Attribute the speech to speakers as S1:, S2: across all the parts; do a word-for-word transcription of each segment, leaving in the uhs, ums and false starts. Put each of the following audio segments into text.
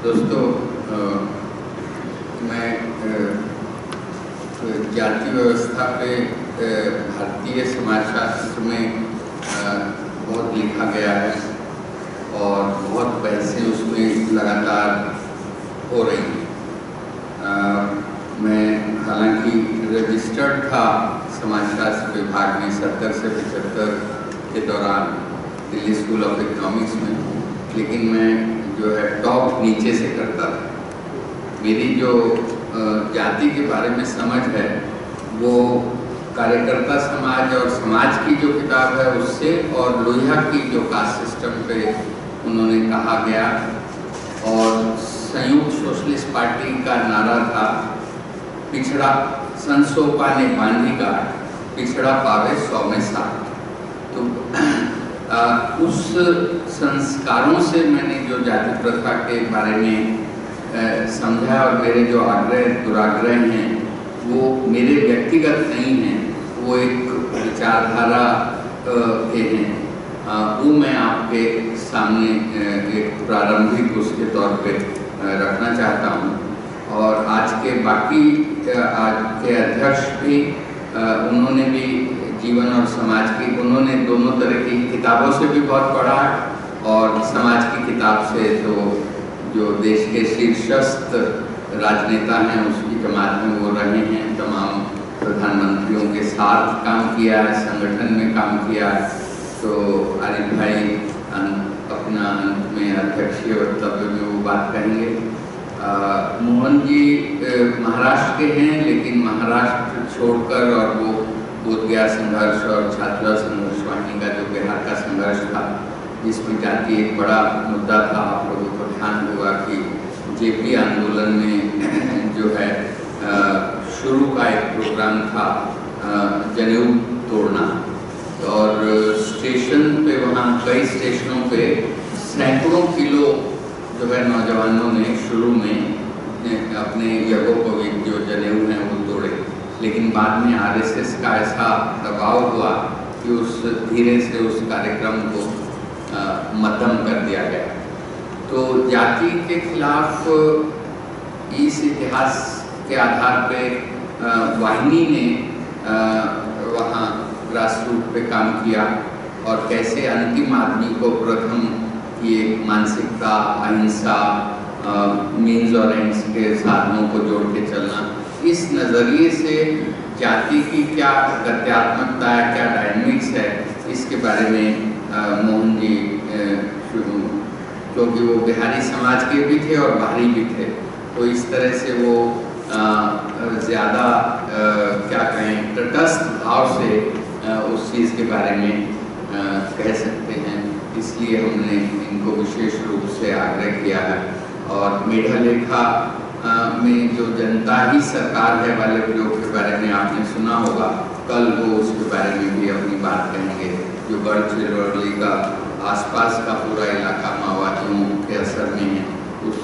S1: दोस्तों, मैं जाति व्यवस्था पे भारतीय समाजशास्त्र में बहुत लिखा गया है और बहुत बहसें उसमें लगातार हो रही हैं। मैं हालांकि रजिस्टर्ड था समाजशास्त्र विभाग में सत्तर से पचहत्तर के दौरान दिल्ली स्कूल ऑफ इकोनॉमिक्स में, लेकिन मैं जो है टॉप नीचे से करता था। मेरी जो जाति के बारे में समझ है वो कार्यकर्ता समाज और समाज की जो किताब है उससे, और लोहिया की जो कास्ट सिस्टम पे उन्होंने कहा गया, और संयुक्त सोशलिस्ट पार्टी का नारा था पिछड़ा संसोपा ने बांधी गांठ, पिछड़ा पावे सौ में साठ। तो आ, उस संस्कारों से मैंने जो जाति प्रथा के बारे में आ, समझा, और मेरे जो आग्रह दुराग्रह हैं वो मेरे व्यक्तिगत नहीं हैं, वो एक विचारधारा के हैं। आ, वो मैं आपके सामने एक प्रारंभिक उसके तौर पे रखना चाहता हूँ। और आज के बाकी आज के अध्यक्ष भी उन्होंने भी जीवन और समाज की, उन्होंने दोनों तरह की किताबों से भी बहुत पढ़ा, और समाज की किताब से तो जो देश के शीर्षस्थ राजनेता हैं उसकी जमात में वो रहे हैं, तमाम प्रधानमंत्रियों के साथ काम किया है, संगठन में काम किया है। तो आरिफ भाई अपना अंत में अध्यक्षीय वक्तव्य में वो बात कहेंगे। मोहन जी महाराष्ट्र के हैं, लेकिन महाराष्ट्र छोड़कर, और वो बोधगया संघर्ष और छात्रा संघर्ष वाहिनी का जो बिहार का संघर्ष था जिसमें जाति एक बड़ा मुद्दा था, आप लोगों को ध्यान होगा कि जेपी आंदोलन में जो है शुरू का एक प्रोग्राम था जनेऊ तोड़ना, और स्टेशन पे, वहाँ कई स्टेशनों पे सैकड़ों किलो जो है नौजवानों ने शुरू में अपने यज्ञोपवीत जो जनेऊ हैं वो तोड़े, लेकिन बाद में आरएसएस का ऐसा दबाव हुआ कि उस धीरे से उस कार्यक्रम को मद्धम कर दिया गया। तो जाति के खिलाफ इस इतिहास के आधार पे वाहिनी ने वहाँ ग्रास रूट पे काम किया, और कैसे अंतिम आदमी को प्रथम ये मानसिकता, अहिंसा, मीन्स और एंड्स के साधनों को जोड़ के चलना, इस नज़रिए से जाति की क्या गत्यात्मकता है, क्या डायनेमिक्स है, इसके बारे में आ, मोहन जी क्योंकि वो बिहारी समाज के भी थे और बाहरी भी थे, तो इस तरह से वो ज़्यादा क्या कहें तटस्थ भाव से आ, उस चीज़ के बारे में आ, कह सकते हैं। इसलिए हमने इनको विशेष रूप से आग्रह किया है। और मेधा लेखा में जो जनता ही सरकार है वाले प्रयोग के बारे में आपने सुना होगा, कल वो उसके बारे में भी अपनी बात कहेंगे। जो गढ़चिरौली का आसपास का पूरा इलाका माओवादियों के असर में है, उस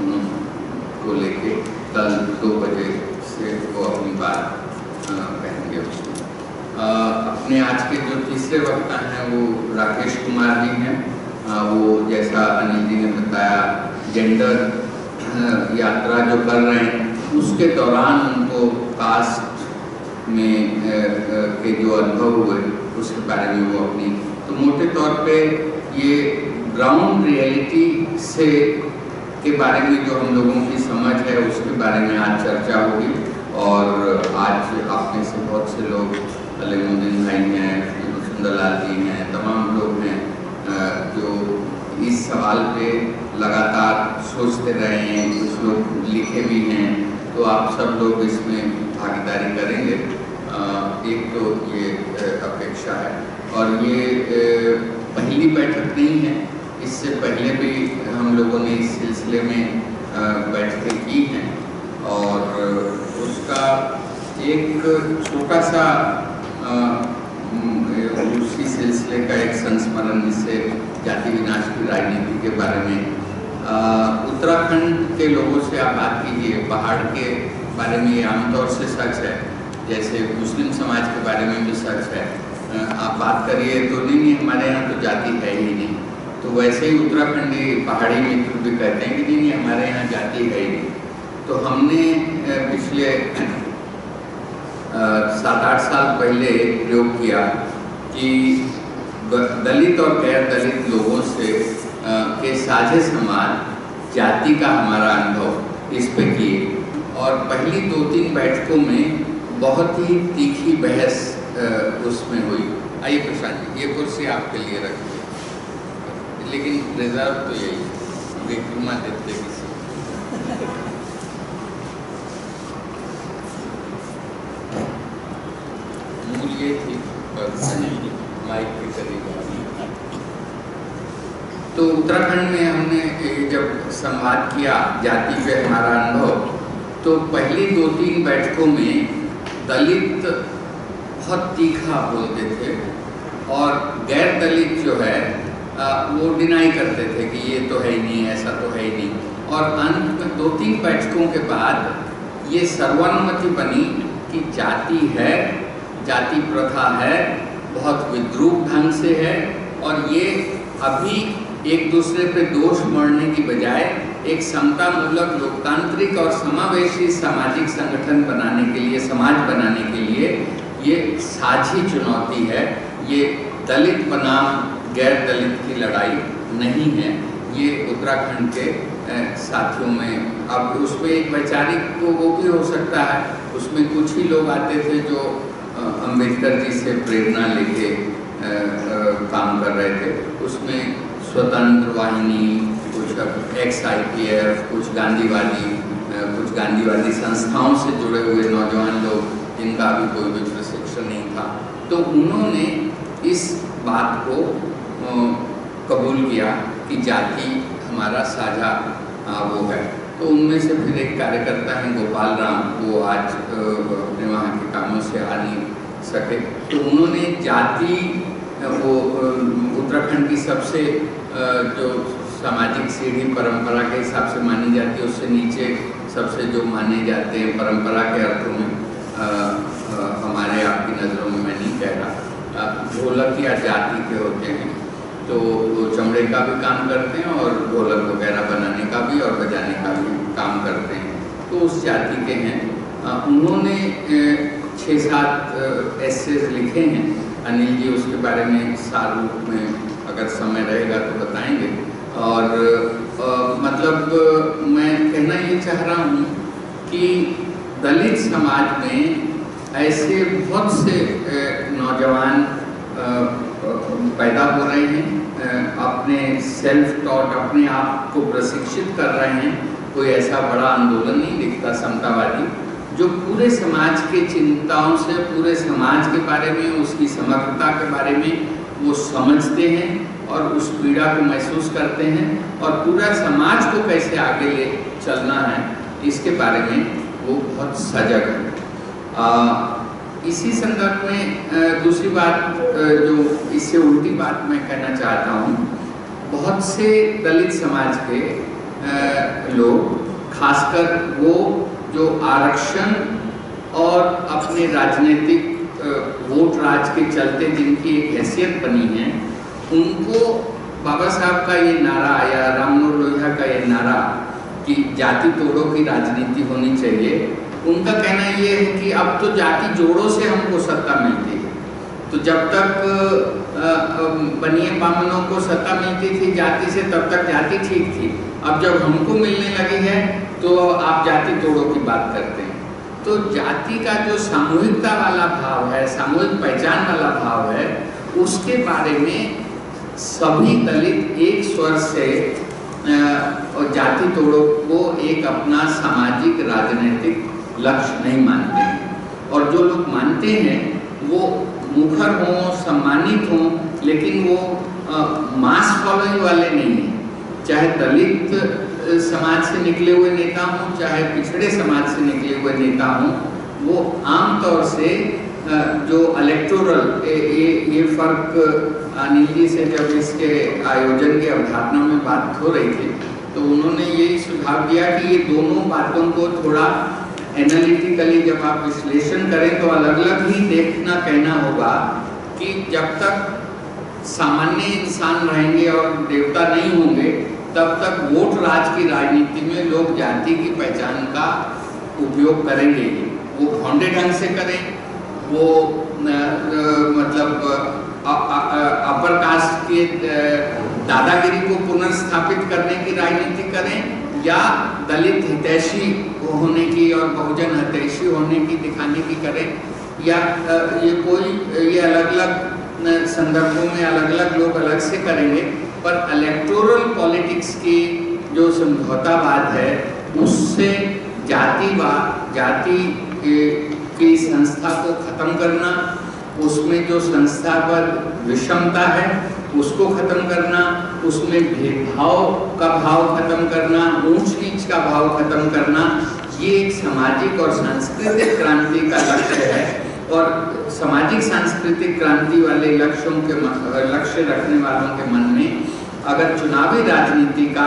S1: को लेके कल दो बजे से वो अपनी बात कहेंगे उसमें। अपने आज के जो तीसरे वक्ता हैं वो राकेश कुमार जी हैं। वो जैसा अनिल जी ने बताया, जेंडर यात्रा जो कर रहे हैं उसके दौरान उनको कास्ट में के जो अनुभव हुए उसके बारे में वो अपनी, तो मोटे तौर पे ये ग्राउंड रियलिटी से के बारे में जो हम लोगों की समझ है उसके बारे में आज चर्चा होगी। और आज आप में से बहुत से लोग, अलीमुद्दीन भाई हैं, सुंदरलाल जी हैं, तमाम लोग हैं जो इस सवाल पे लगातार सोचते रहे हैं, कुछ लोग लिखे भी हैं, तो आप सब लोग इसमें भागीदारी करेंगे, एक तो ये अपेक्षा है। और ये पहली बैठक नहीं है, इससे पहले भी हम लोगों ने इस सिलसिले में बैठकें की हैं, और उसका एक छोटा सा उसी सिलसिले का एक संस्मरण, जिससे जाति विनाश की राजनीति के बारे में उत्तराखंड के लोगों से आप बात कीजिए, पहाड़ के बारे में ये आमतौर से सच है, जैसे मुस्लिम समाज के बारे में भी सच है। आप बात करिए तो नहीं नहीं हमारे यहाँ तो जाति है ही नहीं, तो वैसे ही उत्तराखंडी पहाड़ी मित्र भी कहते हैं कि नहीं नहीं हमारे यहाँ जाति है ही नहीं। तो हमने पिछले सात आठ साल पहले प्रयोग किया कि दलित और गैर दलित लोगों से के साझे समाज जाति का हमारा अनुभव इस पे किए, और पहली दो तीन बैठकों में बहुत ही तीखी बहस उसमें हुई। आइए प्रशांत जी, ये कुर्सी आपके लिए रखिए, लेकिन रिजर्व तो यही विक्रमा देते किसी। मूल ये थी माइक के करीब। तो उत्तराखंड में हमने जब संवाद किया जाति पे हमारा अनुभव, तो पहली दो तीन बैठकों में दलित बहुत तीखा बोलते थे और गैर दलित जो है वो डिनाई करते थे कि ये तो है ही नहीं, ऐसा तो है ही नहीं। और अंत में दो तीन बैठकों के बाद ये सर्वानुमति बनी कि जाति है, जाति प्रथा है, बहुत विद्रूप ढंग से है, और ये अभी एक दूसरे पे दोष मढ़ने की बजाय एक समतामूलक, लोकतांत्रिक और समावेशी सामाजिक संगठन बनाने के लिए, समाज बनाने के लिए ये साझी चुनौती है। ये दलित बनाम गैर दलित की लड़ाई नहीं है। ये उत्तराखंड के साथियों में, अब उसमें एक वैचारिक तो वो भी हो सकता है, उसमें कुछ ही लोग आते थे जो अम्बेडकर जी से प्रेरणा लेके काम कर रहे थे। उसमें स्वतंत्र वाहिनी, कुछ एक्स आई पी एफ, कुछ गांधीवादी, कुछ गांधीवादी संस्थाओं से जुड़े हुए नौजवान लोग जिनका अभी कोई भी प्रशिक्षण नहीं था, तो उन्होंने इस बात को कबूल किया कि जाति हमारा साझा वो है। तो उनमें से फिर एक कार्यकर्ता हैं गोपाल राम, वो आज अपने वहाँ के कामों से आ नहीं सके, तो उन्होंने जाति वो उत्तराखंड की सबसे जो सामाजिक सीढ़ी परंपरा के हिसाब से मानी जाती है, उससे नीचे सबसे जो माने जाते हैं परंपरा के अर्थों में, आ, आ, हमारे आपकी नज़रों में मैं नहीं कह रहा, ढोलक या जाति के होते हैं, तो वो चमड़े का भी काम करते हैं और ढोलक वगैरह बनाने का भी और बजाने का भी काम करते हैं, तो उस जाति के हैं। आ, उन्होंने छः सात एसेज लिखे हैं, अनिल जी उसके बारे में सार रूप में अगर समय रहेगा तो बताएंगे। और आ, मतलब मैं कहना ये चाह रहा हूँ कि दलित समाज में ऐसे बहुत से नौजवान पैदा हो रहे हैं, अपने सेल्फ टॉट, अपने आप को प्रशिक्षित कर रहे हैं। कोई ऐसा बड़ा आंदोलन नहीं दिखता समतावादी जो पूरे समाज के चिंताओं से, पूरे समाज के बारे में, उसकी समग्रता के बारे में वो समझते हैं और उस पीड़ा को महसूस करते हैं, और पूरा समाज को कैसे आगे ले चलना है इसके बारे में वो बहुत सजग है। आ, इसी संदर्भ में दूसरी बात, जो इससे उल्टी बात मैं कहना चाहता हूँ, बहुत से दलित समाज के लोग, खासकर वो जो आरक्षण और अपने राजनीतिक वोट राज के चलते जिनकी एक हैसियत बनी है, उनको बाबा साहब का ये नारा या राम मनोहर लोहिया का ये नारा कि जाति तोड़ों की राजनीति होनी चाहिए, उनका कहना ये है कि अब तो जाति जोड़ों से हमको सत्ता मिलती है। तो जब तक बनिए बामनों को सत्ता मिलती थी जाति से, तब तक जाति ठीक थी। अब जब हमको मिलने लगी है तो आप जाति तोड़ों की बात करते हैं। तो जाति का जो सामूहिकता वाला भाव है, सामूहिक पहचान वाला भाव है, उसके बारे में सभी दलित एक स्वर से और जाति तोड़ों को एक अपना सामाजिक राजनीतिक लक्ष्य नहीं मानते हैं। और जो लोग मानते हैं वो मुखर हों, सम्मानित हों, लेकिन वो आ, मास फॉलोइंग वाले नहीं हैं। चाहे दलित समाज से निकले हुए नेता हों, चाहे पिछड़े समाज से निकले हुए नेता हों, वो आमतौर से जो इलेक्टोरल ये ये फर्क अनिल जी से जब इसके आयोजन की अवधारणा में बात हो रही थी, तो उन्होंने यही सुझाव दिया कि ये दोनों बातों को थोड़ा एनालिटिकली जब आप विश्लेषण करें तो अलग अलग ही देखना कहना होगा कि जब तक सामान्य इंसान रहेंगे और देवता नहीं होंगे, तब तक वोट राज की राजनीति में लोग जाति की पहचान का उपयोग करेंगे ही। वो भौंडे ढंग से करें, वो न, न, मतलब अपर कास्ट के दादागिरी को पुनर्स्थापित करने की राजनीति करें, या दलित हितैषी होने की और बहुजन हितैषी होने की दिखाने की करें, या ये कोई ये अलग अलग संदर्भों में अलग अलग लोग अलग से करेंगे। पर इलेक्टोरल पॉलिटिक्स की जो समझौतावाद है, उससे जातिवाद, जाति की संस्था को खत्म करना, उसमें जो संस्था पर विषमता है उसको खत्म करना, उसमें भेदभाव का भाव खत्म करना, ऊंच नीच का भाव खत्म करना, ये एक सामाजिक और सांस्कृतिक क्रांति का लक्ष्य है। और सामाजिक सांस्कृतिक क्रांति वाले लक्ष्यों के लक्ष्य रखने वालों के मन में अगर चुनावी राजनीति का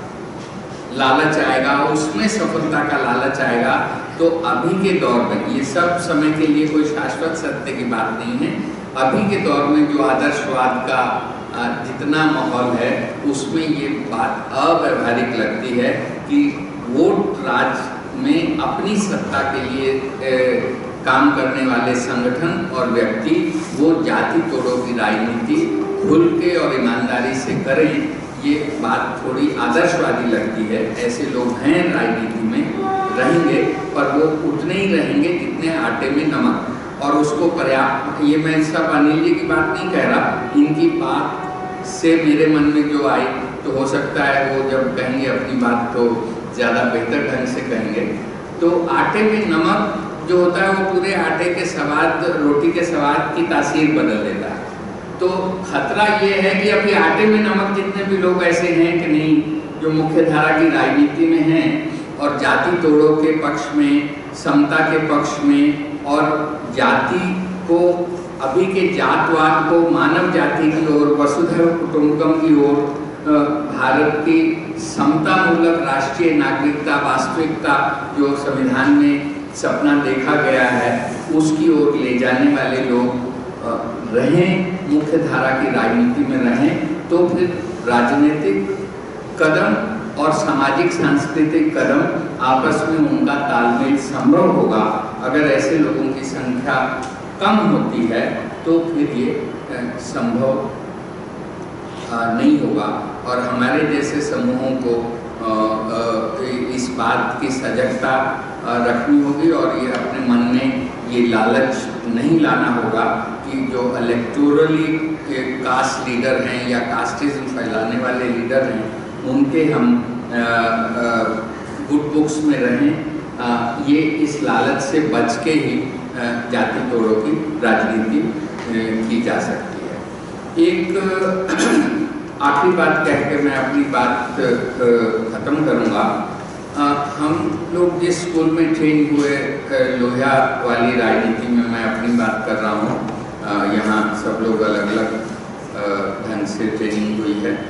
S1: लालच आएगा, उसमें सफलता का लालच आएगा, तो अभी के दौर में, ये सब समय के लिए कोई शाश्वत सत्य की बात नहीं है, अभी के दौर में जो आदर्शवाद का जितना माहौल है, उसमें ये बात अव्यवहारिक लगती है कि वोट राज में अपनी सत्ता के लिए ए, काम करने वाले संगठन और व्यक्ति वो जाति तोड़ों की राजनीति खुल के और ईमानदारी से करें। ये बात थोड़ी आदर्शवादी लगती है। ऐसे लोग हैं राजनीति में, रहेंगे, पर वो उतने ही रहेंगे जितने आटे में नमक, और उसको पर्याप्त, ये मैं सब अनिल जी की बात नहीं कह रहा, इनकी बात से मेरे मन में जो आई, तो हो सकता है वो जब कहेंगे अपनी बात तो ज़्यादा बेहतर ढंग से कहेंगे। तो आटे में नमक जो होता है वो पूरे आटे के स्वाद, रोटी के स्वाद की तासीर बदल देता है। तो खतरा ये है कि अभी आटे में नमक जितने भी लोग ऐसे हैं कि नहीं, जो मुख्य धारा की राजनीति में हैं और जाति तोड़ों के पक्ष में, समता के पक्ष में, और जाति को, अभी के जातवाद को मानव जाति की ओर, वसुधैव कुटुंबकम की ओर, भारत की समता मूलक राष्ट्रीय नागरिकता वास्तविकता जो संविधान में सपना देखा गया है, उसकी ओर ले जाने वाले लोग रहें, मुख्य धारा की राजनीति में रहें, तो फिर राजनीतिक कदम और सामाजिक सांस्कृतिक कदम आपस में उनका तालमेल संभव होगा। अगर ऐसे लोगों की संख्या कम होती है तो फिर ये संभव नहीं होगा, और हमारे जैसे समूहों को इस बात की सजगता रखनी होगी, और ये अपने मन में ये लालच नहीं लाना होगा कि जो इलेक्टोरली कास्ट लीडर हैं या कास्टिज्म फैलाने वाले लीडर हैं, उनके हम गुड बुक्स में रहें। आ, ये इस लालच से बच के ही जाति तोड़ों की राजनीति की जा सकती है। एक आखिरी बात कह के मैं अपनी बात ख़त्म करूँगा। हम लोग जिस स्कूल में ट्रेन हुए, लोहिया वाली राजनीति में मैं अपनी बात कर रहा हूँ, यहाँ सब लोग अलग अलग ढंग से ट्रेनिंग हुई है।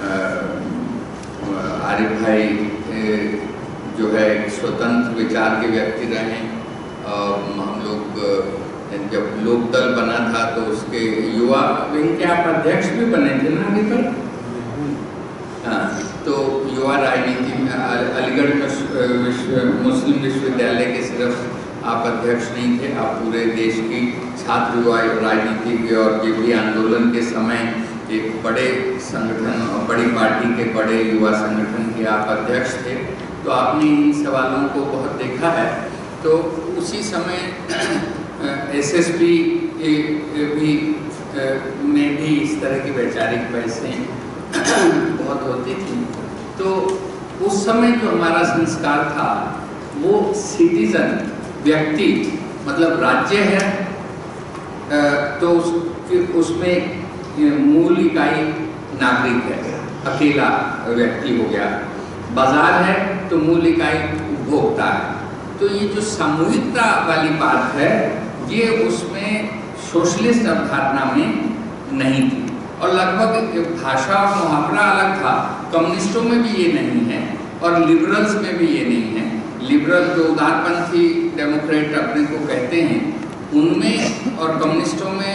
S1: आरिफ भाई जो है स्वतंत्र विचार के व्यक्ति रहे, हम लोग जब लोकदल बना था तो उसके युवा विंग के आप अध्यक्ष भी बने थे ना आरिफ भाई? हाँ, तो युवा राजनीति में अलीगढ़ विश्व मुस्लिम विश्वविद्यालय के सिर्फ आप अध्यक्ष नहीं थे, आप पूरे देश की छात्र युवा राजनीति के और ये भी आंदोलन के समय एक बड़े संगठन और बड़ी पार्टी के बड़े युवा संगठन के आप अध्यक्ष थे। तो आपने इन सवालों को बहुत देखा है। तो उसी समय एसएसपी भी में भी इस तरह की वैचारिक बहसें बहुत होती थी। तो उस समय जो हमारा संस्कार था वो सिटीजन, व्यक्ति, मतलब राज्य है तो उस, उसमें मूल इकाई नागरिक है, अकेला व्यक्ति हो गया। बाजार है तो मूल इकाई उपभोक्ता है। तो ये जो सामूहिकता वाली बात है ये उसमें सोशलिस्ट अवधारणा में नहीं थी, और लगभग भाषा और मुहावरा अलग था। कम्युनिस्टों में भी ये नहीं है और लिबरल्स में भी ये नहीं है। लिबरल जो उदारपंथी डेमोक्रेट अपने को कहते हैं उनमें और कम्युनिस्टों में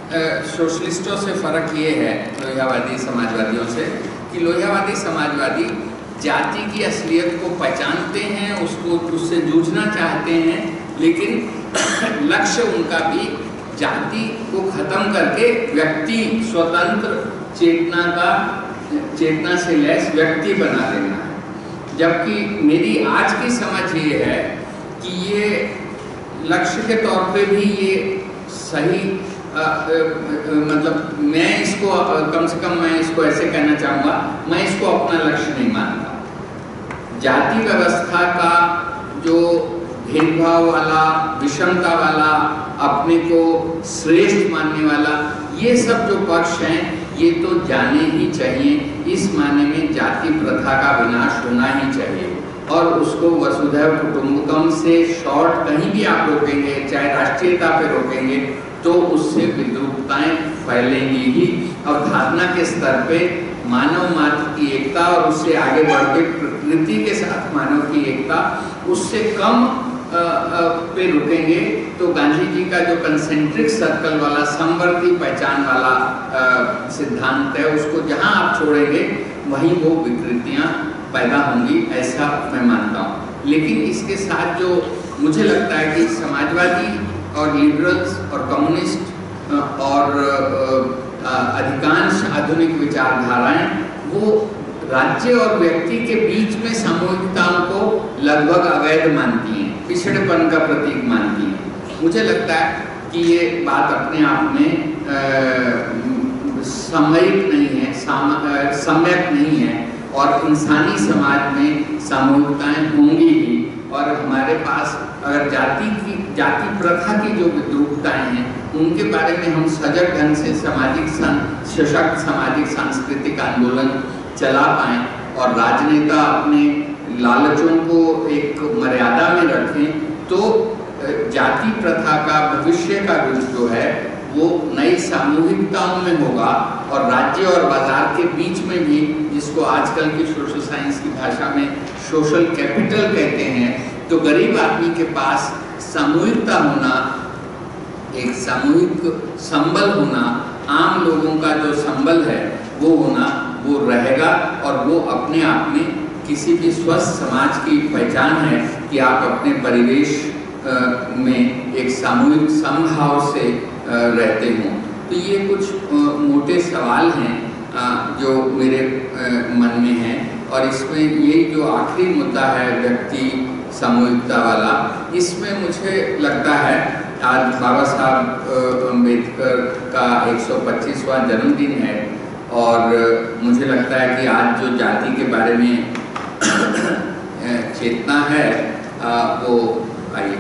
S1: सोशलिस्टों से फ़र्क ये है लोहियावादी समाजवादियों से कि लोहियावादी समाजवादी जाति की असलियत को पहचानते हैं, उसको उससे जूझना चाहते हैं, लेकिन लक्ष्य उनका भी जाति को ख़त्म करके व्यक्ति स्वतंत्र चेतना का चेतना से लैस व्यक्ति बना देना है। जबकि मेरी आज की समझ ये है कि ये लक्ष्य के तौर पे भी ये सही आ, आ, आ, मतलब मैं इसको कम से कम मैं इसको ऐसे कहना चाहूँगा, मैं इसको अपना लक्ष्य नहीं मानता। जाति व्यवस्था का जो भेदभाव वाला, विषमता वाला, अपने को श्रेष्ठ मानने वाला, ये सब जो पक्ष हैं ये तो जाने ही चाहिए। इस माने में जाति प्रथा का विनाश होना ही चाहिए और उसको वसुधैव कुटुंबकम से शॉर्ट कहीं भी आप रोकेंगे, चाहे राष्ट्रीयता पे रोकेंगे, तो उससे विद्रूपताएं फैलेंगी ही। और धारणा के स्तर पे मानव मात्र की एकता और उससे आगे बढ़ के प्रकृति के साथ मानव की एकता, उससे कम आ, आ, पे रुकेंगे तो गांधी जी का जो कंसेंट्रिक सर्कल वाला समवर्ती पहचान वाला सिद्धांत है, उसको जहां आप छोड़ेंगे वहीं वो विकृतियां पैदा होंगी, ऐसा मैं मानता हूँ। लेकिन इसके साथ जो मुझे लगता है कि समाजवादी और लिबरल्स और कम्युनिस्ट और अधिकांश आधुनिक विचारधाराएं वो राज्य और व्यक्ति के बीच में सामूहिकताओं को लगभग अवैध मानती हैं, पिछड़ेपन का प्रतीक मानती हैं। मुझे लगता है कि ये बात अपने आप में सामयिक नहीं है, सम्यक नहीं है और इंसानी समाज में सामूहिकताएं होंगी ही। और हमारे पास अगर जाति की जाति प्रथा की जो विद्रूपताएं हैं उनके बारे में हम सजग ढंग से सामाजिक सशक्त सामाजिक सांस्कृतिक आंदोलन चला पाएं और राजनेता अपने लालचों को एक मर्यादा में रखें, तो जाति प्रथा का भविष्य का रुख जो है वो नई सामूहिकताओं में होगा और राज्य और बाजार के बीच में भी, जिसको आजकल की सोशल साइंस की भाषा में सोशल कैपिटल कहते हैं, तो गरीब आदमी के पास सामूहिकता होना, एक सामूहिक संबल होना, आम लोगों का जो संबल है वो होना, वो रहेगा और वो अपने आप में किसी भी स्वस्थ समाज की पहचान है कि आप अपने परिवेश में एक सामूहिक समभाव से रहते हों। तो ये कुछ मोटे सवाल हैं जो मेरे मन में हैं और इसमें ये जो आखिरी मुद्दा है व्यक्ति सामूहिकता वाला, इसमें मुझे लगता है आज बाबा साहब अम्बेडकर का एक सौ पच्चीसवां जन्मदिन है और मुझे लगता है कि आज जो जाति के बारे में चेतना है वो आई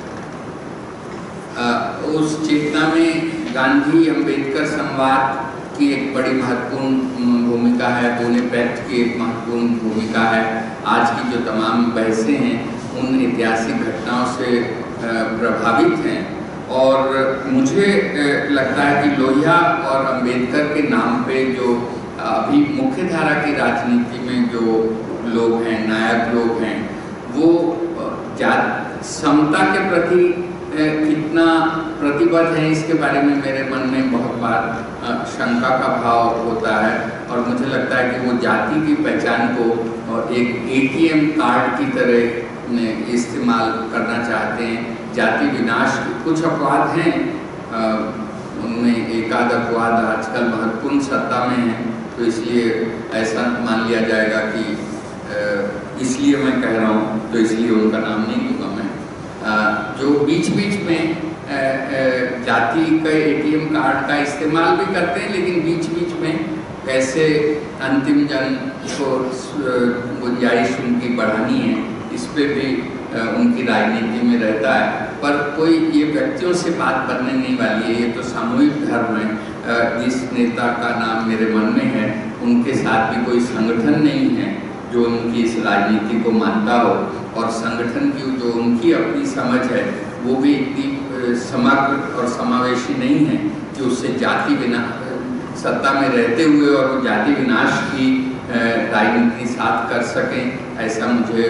S1: उस चेतना में गांधी अम्बेडकर संवाद की एक बड़ी महत्वपूर्ण भूमिका है, बोले पैक्ट की एक महत्वपूर्ण भूमिका है। आज की जो तमाम बहसें हैं उन ऐतिहासिक घटनाओं से प्रभावित हैं और मुझे लगता है कि लोहिया और अम्बेडकर के नाम पे जो अभी मुख्य धारा की राजनीति में जो लोग हैं, नायक लोग हैं, वो जात समता के प्रति कितना प्रतिबद्ध है इसके बारे में मेरे मन में बहुत बार शंका का भाव होता है और मुझे लगता है कि वो जाति की पहचान को एक एटीएम कार्ड की तरह इस्तेमाल करना चाहते हैं। जाति विनाश कुछ अपवाद हैं, उनमें एकाध अपवाद आजकल महत्वपूर्ण सत्ता में है, तो इसलिए ऐसा मान लिया जाएगा कि इसलिए मैं कह रहा हूँ, तो इसलिए उनका नाम नहीं लूँगा मैं। जो बीच बीच में जाति का एटीएम कार्ड का इस्तेमाल भी करते हैं, लेकिन बीच बीच में कैसे अंतिम जन को गुंजाइश उनकी बढ़ानी है, इस पे भी उनकी राजनीति में रहता है। पर कोई ये व्यक्तियों से बात बनने नहीं वाली है, ये तो सामूहिक धर्म है। जिस नेता का नाम मेरे मन में है उनके साथ भी कोई संगठन नहीं है जो उनकी इस राजनीति को मानता हो और संगठन की जो उनकी अपनी समझ है वो भी इतनी समग्र और समावेशी नहीं है कि उससे जाति विना सत्ता में रहते हुए और वो जाति विनाश की राजनीति साथ कर सकें, ऐसा मुझे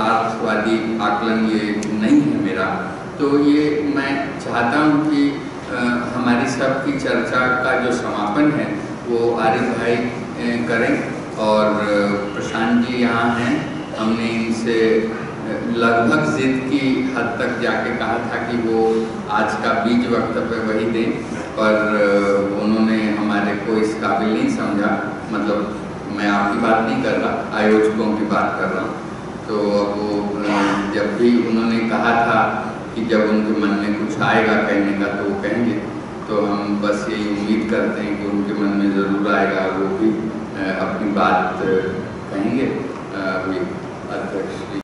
S1: यथार्थवादी आकलन ये नहीं है मेरा। तो ये मैं चाहता हूँ कि हमारी सबकी चर्चा का जो समापन है वो आरिफ भाई करें। और प्रशांत जी यहाँ हैं, हमने इनसे लगभग जिद की हद तक जाके कहा था कि वो आज का बीज वक्तव्य वही दें, पर उन्होंने हमारे को इस काबिल नहीं समझा। मतलब मैं आपकी बात नहीं कर रहा, आयोजकों की बात कर रहा हूँ। तो वो जब भी उन्होंने कहा था कि जब उनके मन में कुछ आएगा कहने का तो वो कहेंगे, तो हम बस यही उम्मीद करते हैं कि उनके मन में ज़रूर आएगा, वो भी अपनी बात कहेंगे। अभी अध्यक्ष जी